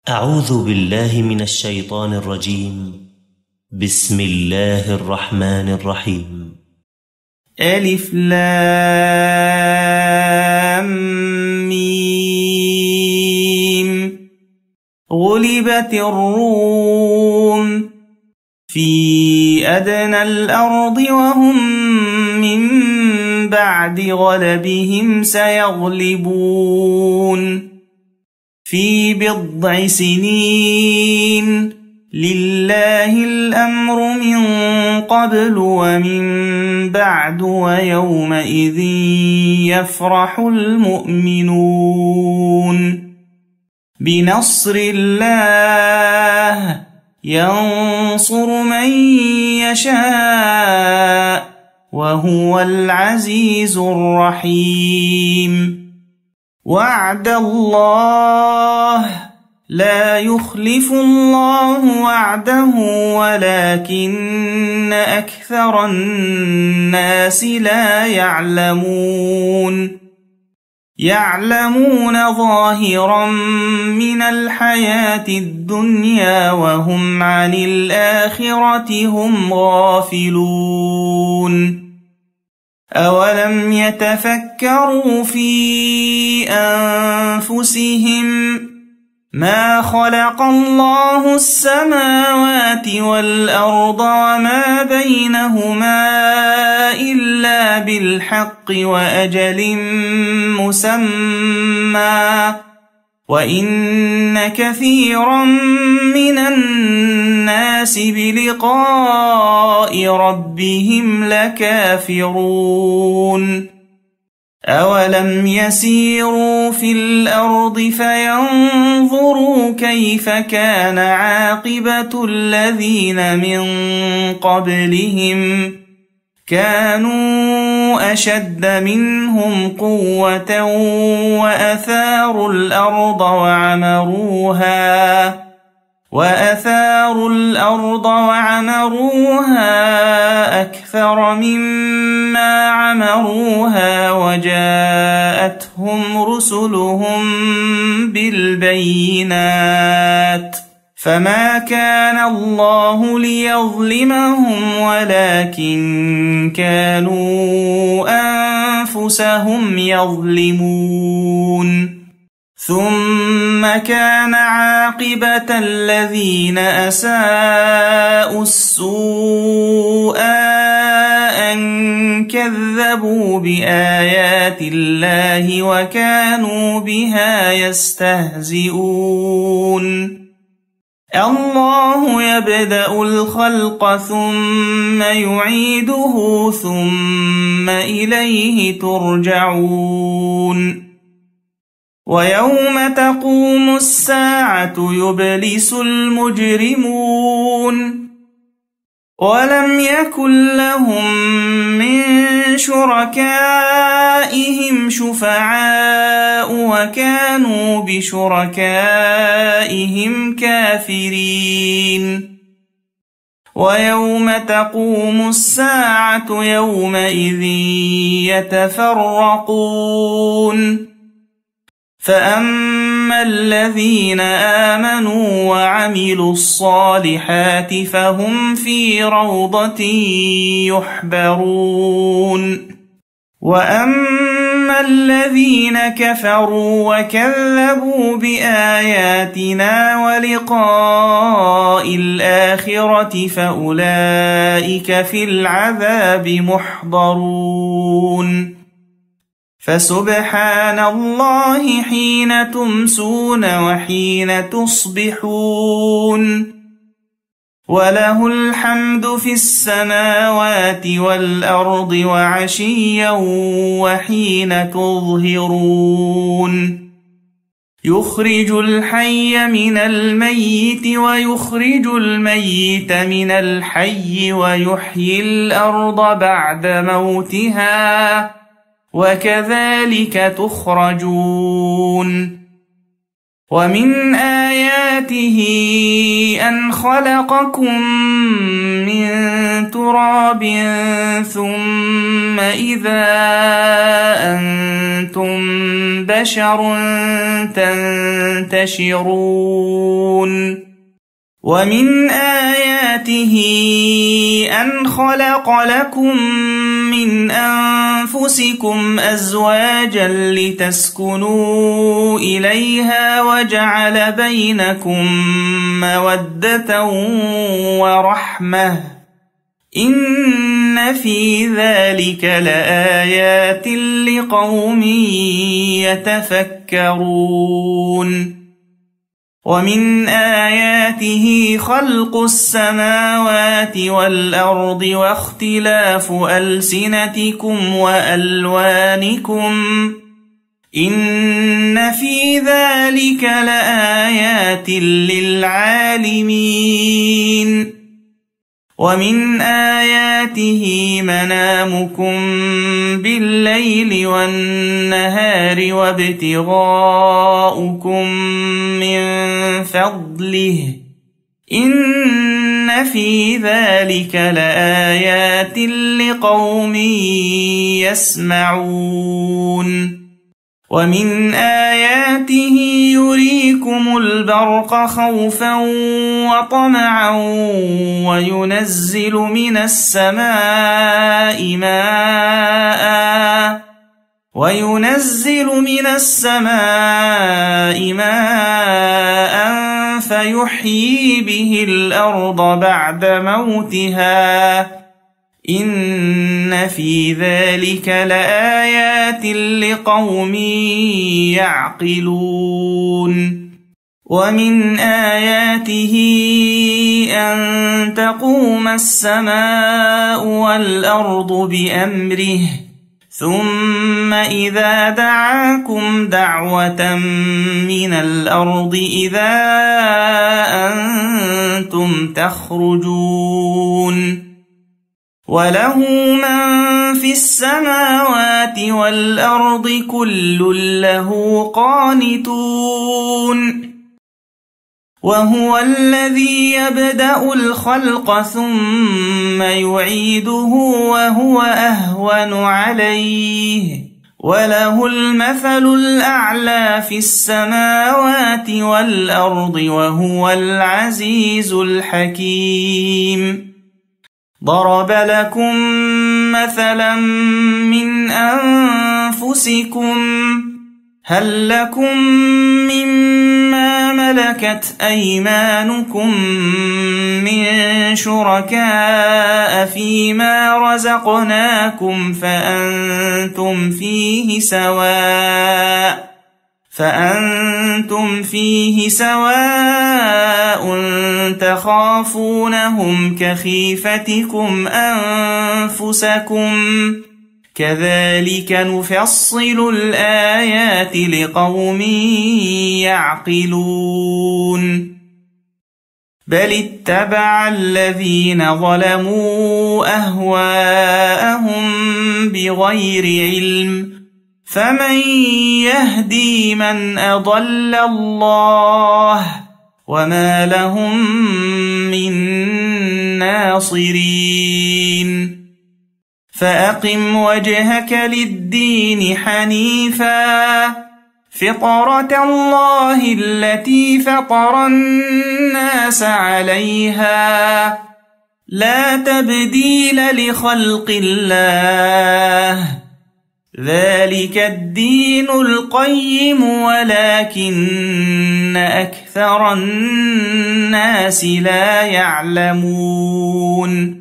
أعوذ بالله من الشيطان الرجيم. بسم الله الرحمن الرحيم. ألف لام ميم. غلبت الروم في أدنى الأرض وهم من بعد غلبهم سيغلبون في بضع سنين. لله الأمر من قبل ومن بعد ويومئذ يفرح المؤمنون بنصر الله ينصر من يشاء وهو العزيز الرحيم. وعد الله لا يخلف الله وعده ولكن أكثر الناس لا يعلمون ظاهرا من الحياة الدنيا وهم عن الآخرة هم غافلون. أولم يتفكروا في أنفسهم ما خلق الله السماوات والأرض وما بينهما إلا بالحق وأجل مسمى وإن كثيرا من الناس بلقاء ربهم لكافرون. أولم يسيروا في الأرض فينظروا كيف كان عاقبة الذين من قبلهم كانوا أشد منهم قوة وأثاروا الأرض وعمروها أكثر مما عمروها وجاءتهم رسلهم بالبينات فما كان الله ليظلمهم ولكن كانوا أنفسهم يظلمون. ثم كان عاقبة الذين أساءوا السوء أن كذبوا بآيات الله وكانوا بها يستهزئون. الله يبدأ الخلق ثم يعيده ثم إليه ترجعون. ويوم تقوم الساعة يبلس المجرمون ولم يكن لهم من شركائهم شفعاء وكانوا بشركائهم كافرين. ويوم تقوم الساعة يومئذ يتفرقون فأما الذين آمنوا وعملوا الصالحات فهم في روضة يحبرون. وأما الذين كفروا وكذبوا بآياتنا ولقاء الآخرة فأولئك في العذاب محضرون. فسبحان الله حين تمسون وحين تصبحون وله الحمد في السماوات والأرض وعشيا وحين تظهرون. يخرج الحي من الميت ويخرج الميت من الحي ويحيي الأرض بعد موتها وكذلك تخرجون. ومن آياته أن خلقكم من تراب ثم إذا أنتم بشر تنتشرون ومن آياته أن خلق لكم من أنفسكم أزواجا لتسكنوا إليها وجعل بينكم مودة ورحمة إن في ذلك لآيات لقوم يتفكرون ومن آياته خلق السماوات والأرض واختلاف ألسنتكم وألوانكم إن في ذلك لآيات للعالمين ومن آياته منامكم بالليل والنهار وابتغاؤكم من فضله إن في ذلك لآيات لقوم يسمعون ومن آياته يريكم البرق خوفا وطمعا وينزل من السماء ماء فيحيي به الأرض بعد موتها إن في ذلك لآيات لقوم يعقلون ومن آياته أن تقوم السماء والأرض بأمره ثم إذا دعاكم دعوة من الأرض إذا أنتم تخرجون وله من في السماوات والأرض كل له قانتون وهو الذي يبدأ الخلق ثم يعيده وهو أهون عليه وله المثل الأعلى في السماوات والأرض وهو العزيز الحكيم ضرب لكم مثلا من أنفسكم هل لكم مما ملكت أيمانكم من شركاء فيما رزقناكم فأنتم فيه سواء تخافونهم كخيفتكم أنفسكم كذلك نفصل الآيات لقوم يعقلون بل اتبع الذين ظلموا أهواءهم بغير علم فمن يهدي من أضل الله وما لهم من ناصرين فأقم وجهك للدين حنيفا فطرة الله التي فطر الناس عليها لا تبديل لخلق الله ذلك الدين القيم ولكن أكثر الناس لا يعلمون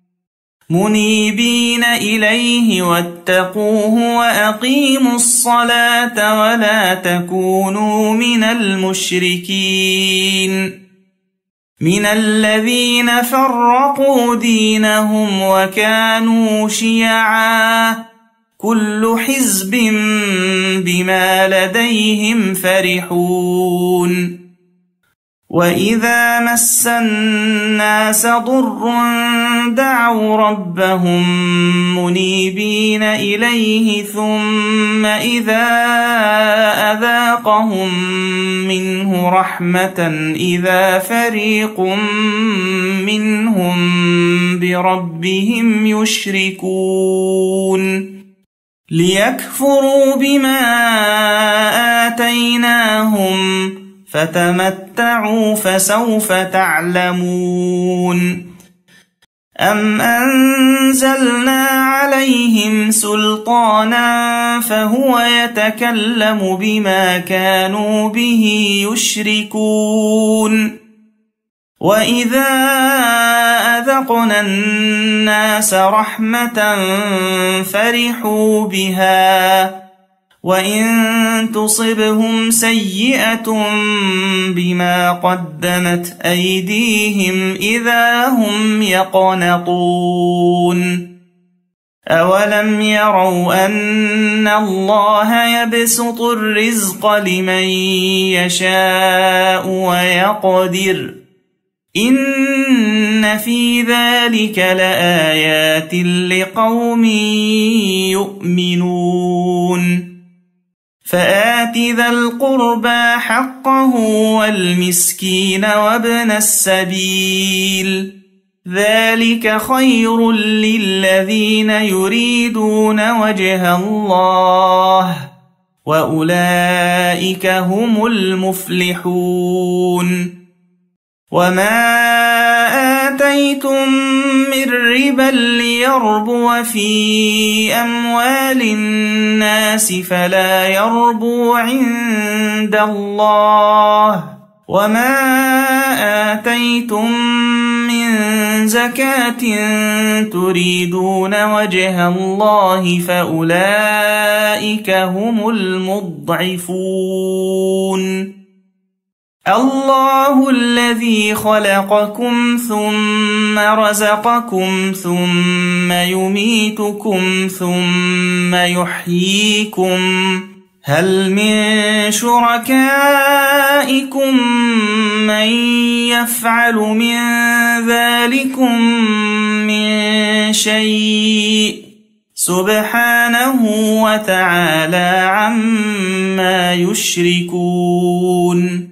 منيبين إليه واتقوه وأقيموا الصلاة ولا تكونوا من المشركين من الذين فرقوا دينهم وكانوا شيعا كل حزب بما لديهم فرحون وإذا مس الناس ضر دعوا ربهم منيبين إليه ثم إذا أذاقهم منه رحمة إذا فريق منهم بربهم يشركون ليكفروا بما آتيناهم فتمتعوا فسوف تعلمون أم أنزلنا عليهم سلطانا فهو يتكلم بما كانوا به يشركون وإذا أذقنا الناس رحمة فرحوا بها وإن تصبهم سيئة بما قدمت أيديهم إذا هم يقنطون أولم يروا أن الله يبسط الرزق لمن يشاء ويقدر إن في ذلك لآيات لقوم يؤمنون فآت ذا القربى حقه والمسكين وابن السبيل ذلك خير للذين يريدون وجه الله وأولئك هم المفلحون وما آتيتم من ربا ليربو في أموال الناس فلا يربو عند الله وما آتيتم من زكاة تريدون وجه الله فأولئك هم المضعفون الله الذي خلقكم ثم رزقكم ثم يميتكم ثم يحييكم هل من شركائكم من يفعل من ذلكم من شيء سبحانه وتعالى عما يشركون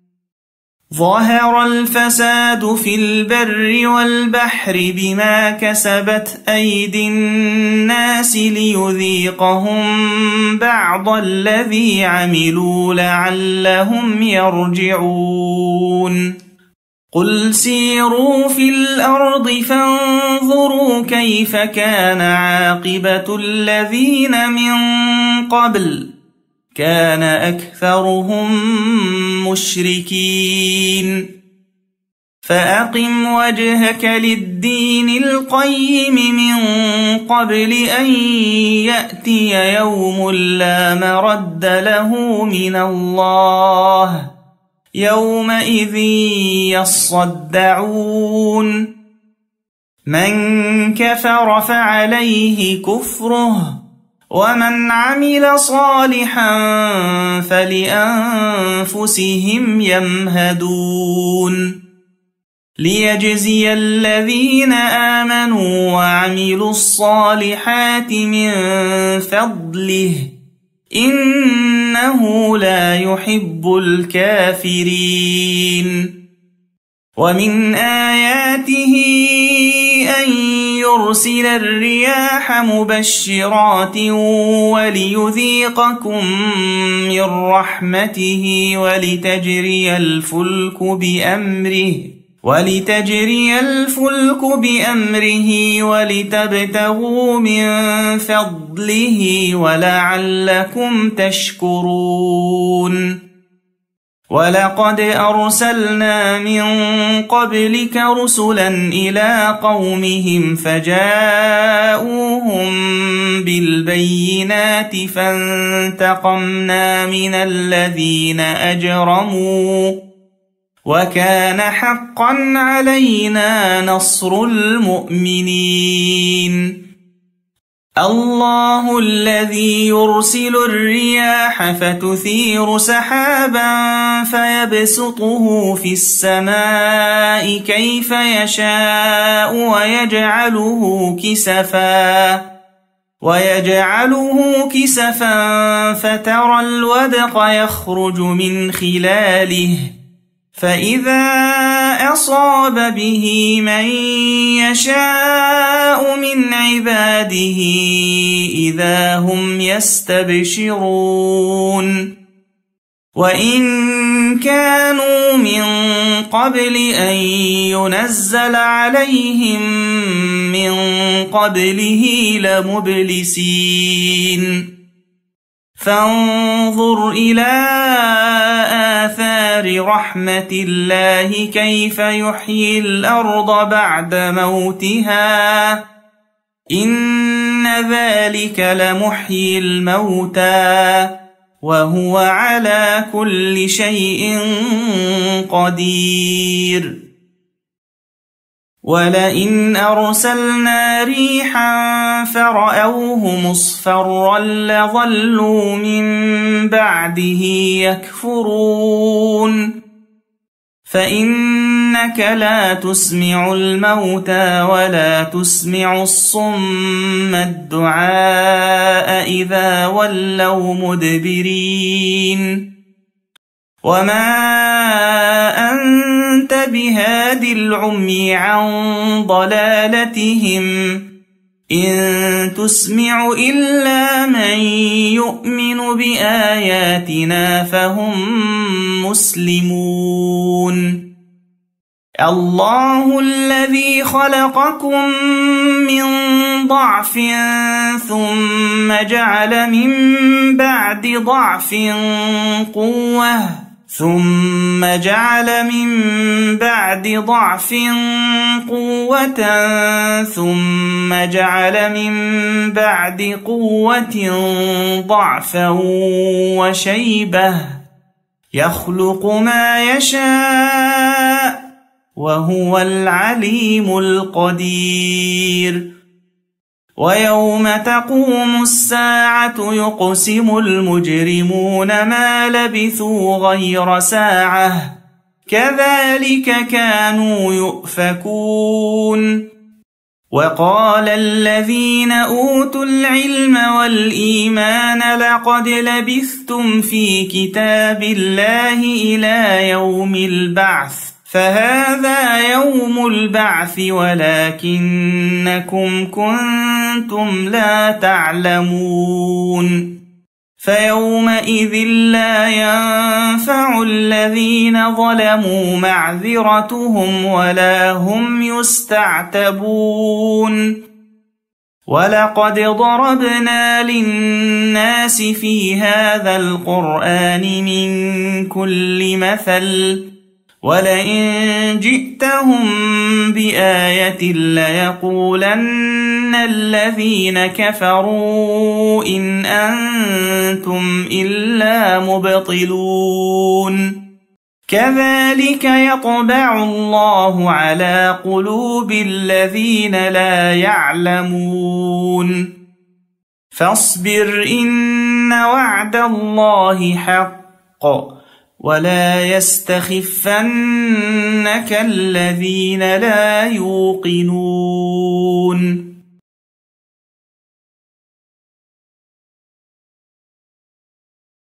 ظهر الفساد في البر والبحر بما كسبت أيدي الناس ليذيقهم بعض الذي عملوا لعلهم يرجعون قل سيروا في الأرض فانظروا كيف كان عاقبة الذين من قبل كان أكثرهم مشركين فأقم وجهك للدين القيم من قبل أن يأتي يوم لا مرد له من الله يومئذ يصدعون من كفر فعليه كفره ومن عمل صالحا فلأنفسهم يمهدون ليجزي الذين آمنوا وعملوا الصالحات من فضله إنه لا يحب الكافرين ومن آياته أن يرسل الرياح مبشرات وليذيقكم من رحمته ولتجري الفلك بأمره ولتبتغوا من فضله ولعلكم تشكرون ولقد أرسلنا من قبلك رسلا إلى قومهم فجاءوهم بالبينات فانتقمنا من الذين أجرموا وكان حقا علينا نصر المؤمنين الله الذي يرسل الرياح فتثير سحابا فيبسطه في السماء كيف يشاء ويجعله كسفا فترى الودق يخرج من خلاله فإذا أصاب به من يشاء من عباده إذا هم يستبشرون وإن كانوا من قبل أن ينزل عليهم من قبله لمبلسين فانظر إلى آثار رحمة الله كيف يحيي الأرض بعد موتها إن ذلك لمحيي الموتى وهو على كل شيء قدير ولئن أرسلنا ريحا فرأوه مصفرا لظلوا من بعده يكفرون فإنك لا تسمع الموتى ولا تسمع الصم الدعاء إذا ولوا مدبرين وما أنت بهاد العمي عن ضلالتهم إن تسمع إلا من يؤمن بآياتنا فهم مسلمون الله الذي خلقكم من ضعف ثم جعل من بعد ضعف قوة ثم جعل من بعد ضعف قوة ثم جعل من بعد قوة ضعفا وشيبة يخلق ما يشاء وهو العليم القدير ويوم تقوم الساعة يقسم المجرمون ما لبثوا غير ساعة كذلك كانوا يؤفكون وقال الذين أوتوا العلم والإيمان لقد لبثتم في كتاب الله إلى يوم البعث فهذا يوم البعث ولكنكم كنتم لا تعلمون فيومئذ لا ينفع الذين ظلموا معذرتهم ولا هم يستعتبون ولقد ضربنا للناس في هذا القرآن من كل مثل ولئن جئتهم بآية ليقولن الذين كفروا إن أنتم إلا مبطلون كذلك يطبع الله على قلوب الذين لا يعلمون فاصبر إن وعد الله حق ولا يستخفنك الذين لا يوقنون